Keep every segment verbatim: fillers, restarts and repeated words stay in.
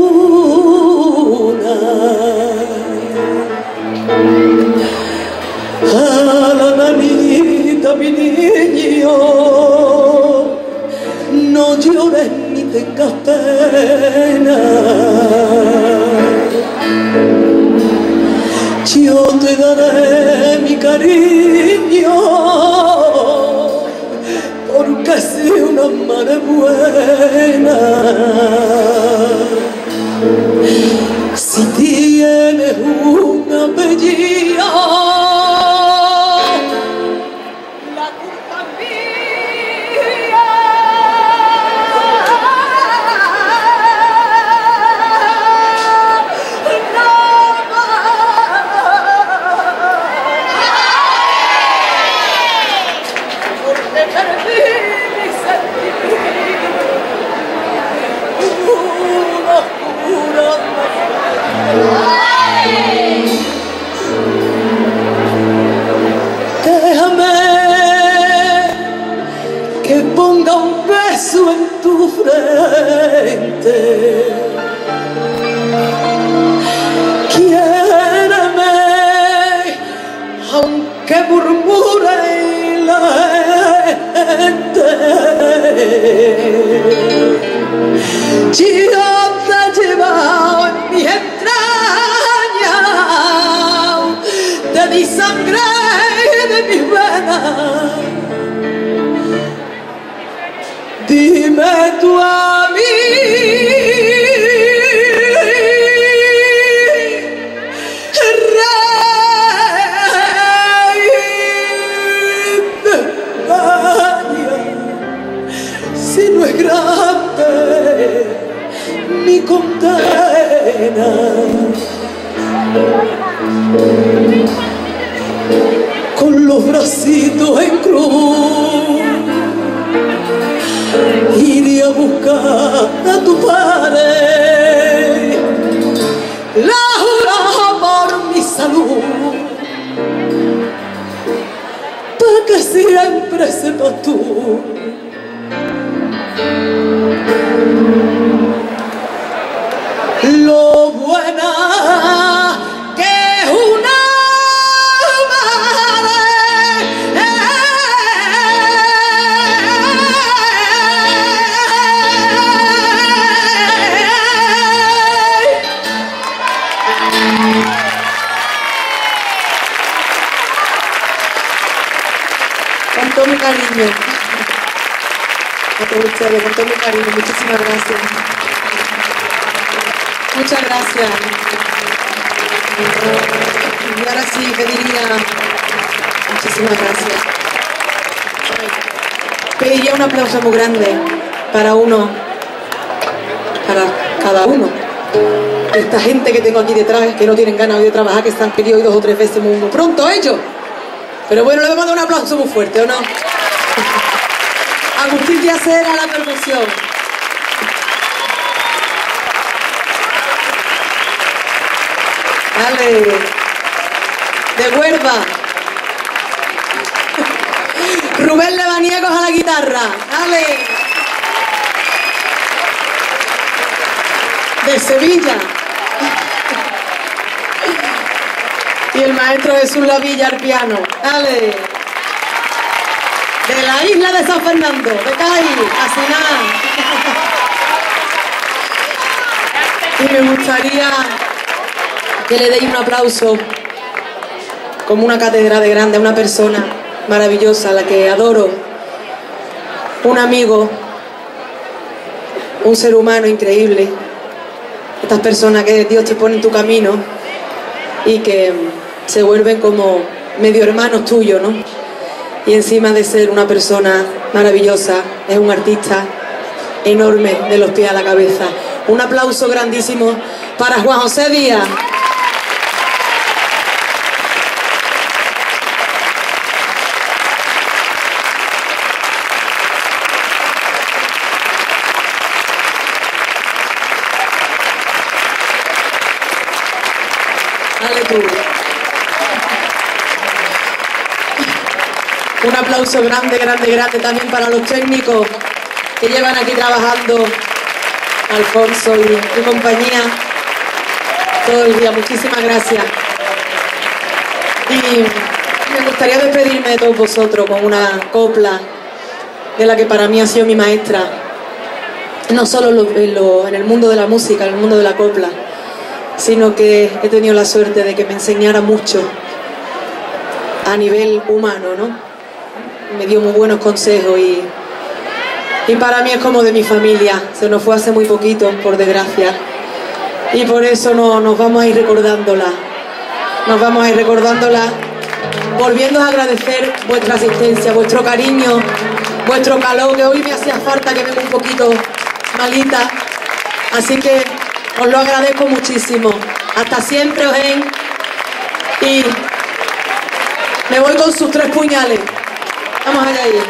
luna. A la nanita, mi niño, no llores ni tengas pena. Yo te daré mi cariño, porque soy una madre buena. Si tienes una apellido, la culpa es mía. No más, porque perdí mi sentimiento. Una oscura déjame que ponga un beso en tu frente. Quiéreme aunque murmure la gente. Yo te he llevado en mis entrañas, de mi sangre y de mis venas. Dime tú a mí, rey de España, si no es grande mi condena. Con los bracitos en cruz iré a buscar a tu padre, la juro por mi salud, para que siempre sepas tú lo buena que es una madre. Con todo mi cariño a todos ustedes, con todo mi cariño, muchísimas gracias. Muchas gracias. Y ahora sí pediría, muchísimas gracias, pediría un aplauso muy grande para uno, para cada uno de esta gente que tengo aquí detrás, que no tienen ganas hoy de trabajar, que están pedidos dos o tres veces muy, muy pronto ellos. Pero bueno, le vamos a dar un aplauso muy fuerte, ¿o no? Agustín de Acera a la percusión. Dale. De Huelva. Rubén Lebaniegos a la guitarra. Dale. De Sevilla. Y el maestro Jesús Lavilla al piano. Dale. De la isla de San Fernando, de Cádiz, Asiná. Y me gustaría que le deis un aplauso como una catedral de grande a una persona maravillosa, a la que adoro, un amigo, un ser humano increíble, estas personas que Dios te pone en tu camino y que se vuelven como medio hermanos tuyos, ¿no? Y encima de ser una persona maravillosa, es un artista enorme de los pies a la cabeza. Un aplauso grandísimo para Juan José Díaz. Dale tú. Un aplauso grande, grande, grande también para los técnicos que llevan aquí trabajando Alfonso y tu compañía todo el día. Muchísimas gracias. Y me gustaría despedirme de todos vosotros con una copla de la que para mí ha sido mi maestra, no solo en, lo, en el mundo de la música, en el mundo de la copla, sino que he tenido la suerte de que me enseñara mucho a nivel humano, ¿no? Me dio muy buenos consejos y, y para mí es como de mi familia. Se nos fue hace muy poquito, por desgracia, y por eso no, nos vamos a ir recordándola. Nos vamos a ir recordándola, volviendo a agradecer vuestra asistencia, vuestro cariño, vuestro calor, que hoy me hacía falta, que vengo un poquito malita. Así que os lo agradezco muchísimo. Hasta siempre, Ojen. Y me voy con sus tres puñales. Vamos allá ahí.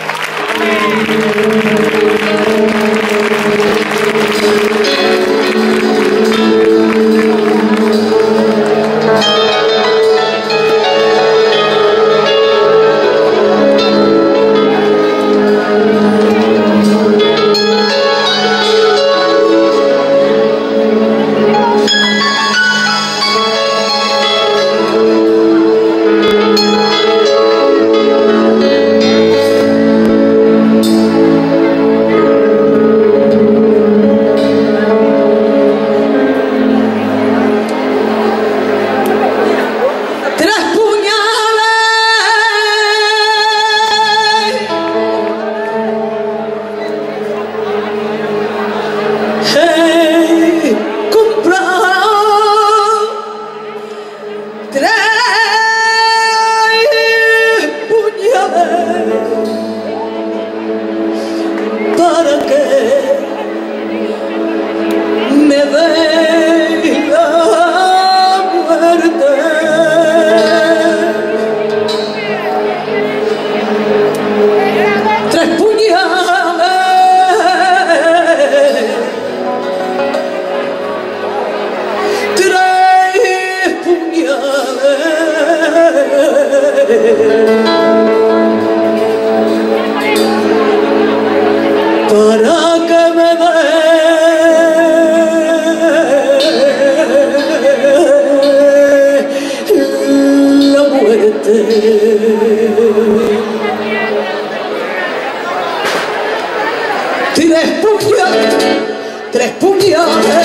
Tres puñales, tres puñales,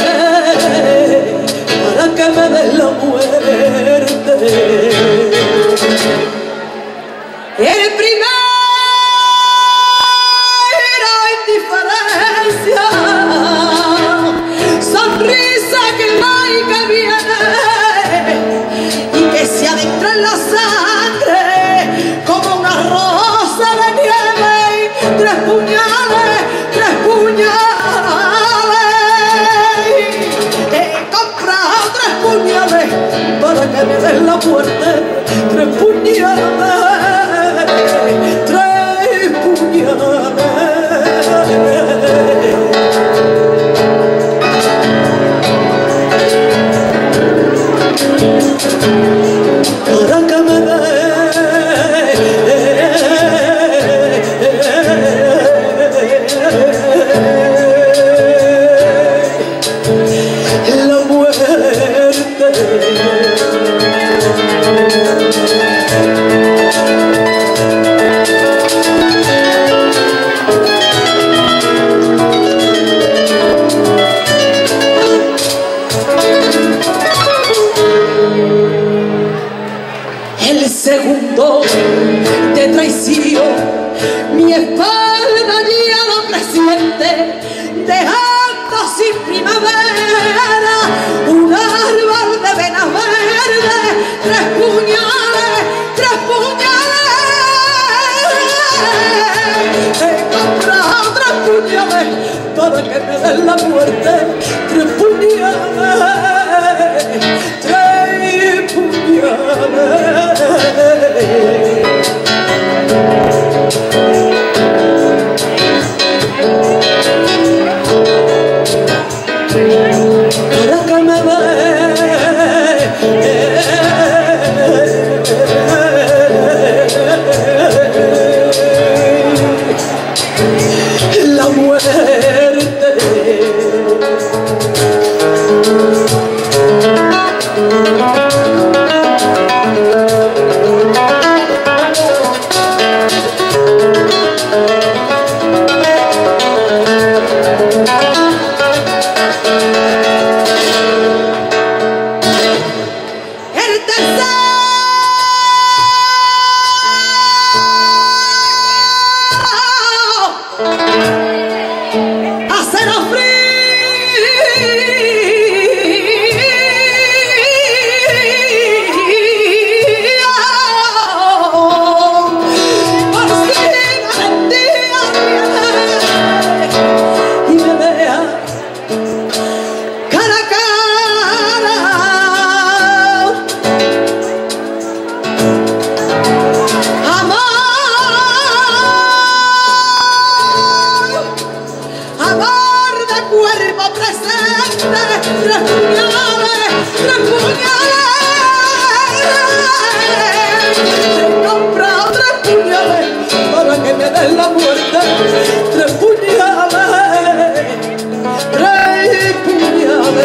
para que me des la muerte. El primero indiferencia, sonrisa que va y que viene y que se adentra en la sangre como una rosa de nieve. Tres puñales, tres puñales, he comprado tres puñales para que me den la muerte. Tres puñales, tres puñales. Para que me den la muerte. El segundo de traición, mi espalda ya lo presiente, dejando sin primavera un árbol de venas verdes. Tres puñales, tres puñales, he comprado tres puñales para que me den la muerte. Tres puñales, tres puñales. Para que me dé la muerte.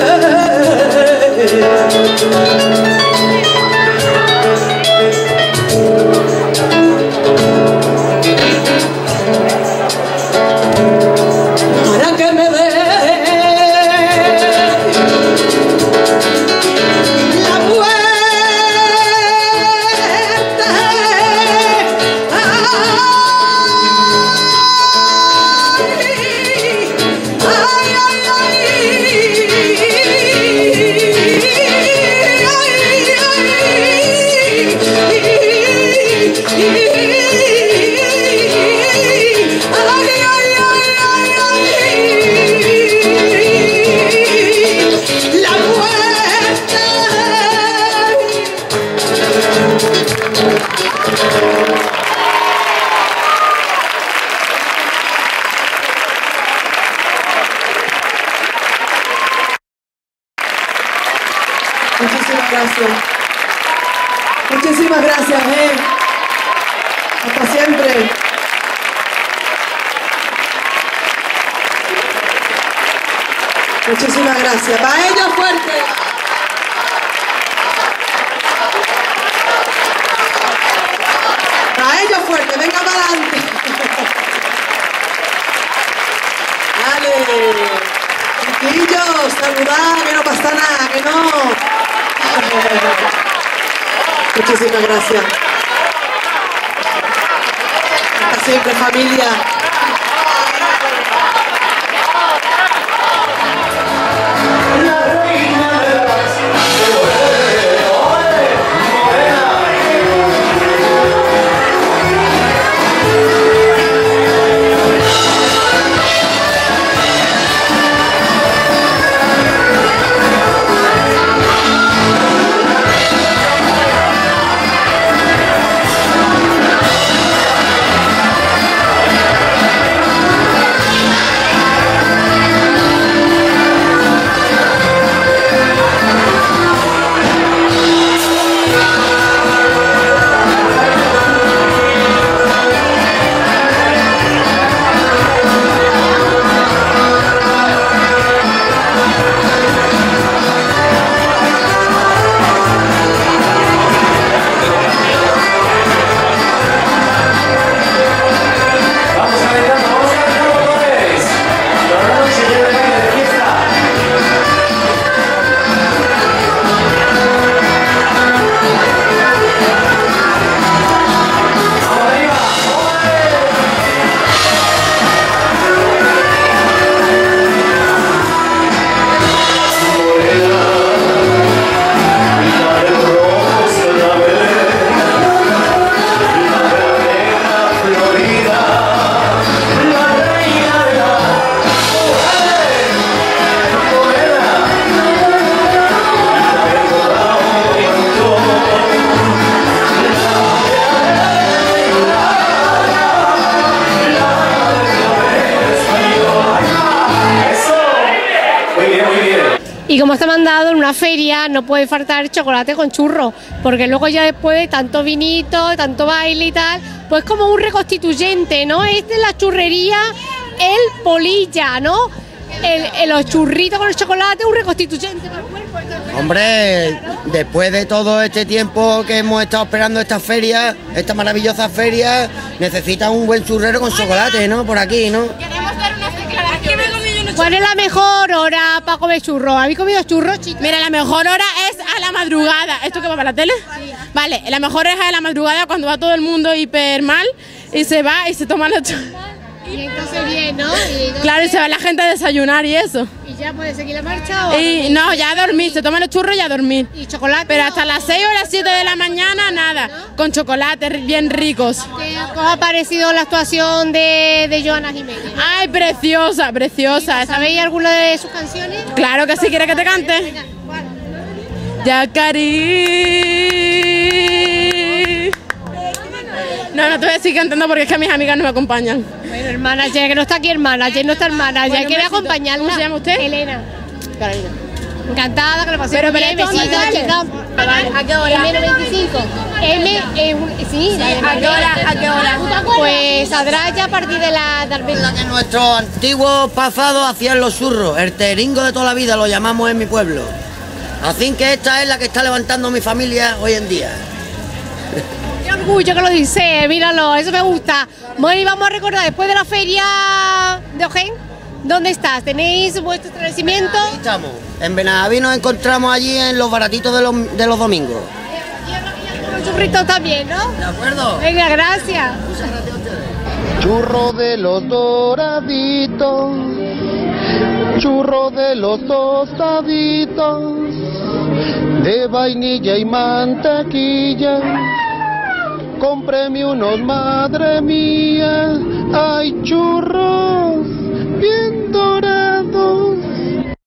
Para que me dé la muerte. Ay, ay, ay, la muerte. Muchísimas gracias. Muchísimas gracias, eh. Hasta siempre. Muchísimas gracias. Para ellos fuerte. Para ellos fuerte. Venga para adelante. Dale. Chiquillos, saludad, que no pasa nada, que no. Muchísimas gracias. Hasta siempre, familia. Y como está mandado en una feria, no puede faltar chocolate con churros, porque luego ya después de tanto vinito, tanto baile y tal, pues como un reconstituyente, ¿no? Esta es la churrería, el polilla, ¿no? El, el- los churritos con el chocolate, un reconstituyente para el cuerpo. Entonces, Hombre, después de todo este tiempo que hemos estado esperando esta feria, esta maravillosa feria, necesita un buen churrero con chocolate, ¿no? Por aquí, ¿no? Queremos dar unas declaraciones. ¿cuál es la mejor hora para comer churros? ¿Habéis comido churros, chicos? Mira, la mejor hora es a la madrugada. ¿Esto qué va para la tele? Vale, la mejor es a la madrugada cuando va todo el mundo hiper mal y se va y se toma los churros. Y entonces bien, ¿no? Y, entonces- Claro, y se va la gente a desayunar y eso. ¿Y ya puede seguir la marcha o...? Y no, ya a dormir, se toman los churros y a dormir. ¿Y chocolate? Pero hasta las seis o las siete de la mañana, nada, con chocolates bien ricos. ¿Qué os ha parecido la actuación de, de Joana Jiménez? Ay, preciosa, preciosa. ¿Sabéis alguna de sus canciones? Claro que sí, ¿quieres que te cante? Venga, ¿cuál? Yacari. No, no te voy a seguir cantando porque es que mis amigas no me acompañan. Bueno, hermana, ya que no está aquí hermana, ya no está hermana, ya Bueno, quiere un besito. acompañarla. ¿Cómo se llama usted? Elena. Carolina. Encantada, que le pasé Pero, muy pero bien, esto besito, dónde chica. sale? ¿A qué hora? M noventa y cinco. M, eh, un- sí, la de ¿a qué Madrid. hora? ¿A qué hora? Pues saldrá ya a partir de la... de La que nuestros antiguos pasados hacían los churros, el teringo de toda la vida lo llamamos en mi pueblo. Así que esta es la que está levantando mi familia hoy en día. Qué orgullo que lo dice, míralo, eso me gusta. Bueno, y vamos a recordar, después de la feria de Ojén, ¿dónde estás? ¿Tenéis vuestro establecimiento? Ahí estamos. En Benaví nos encontramos allí en los baratitos de los, de los domingos. Y ahora que ya con los churritos también, ¿no? ¿De acuerdo? Venga, gracias. Churro de los doraditos, churro de los tostaditos, de vainilla y mantequilla. Cómpreme unos, madre mía, ay churro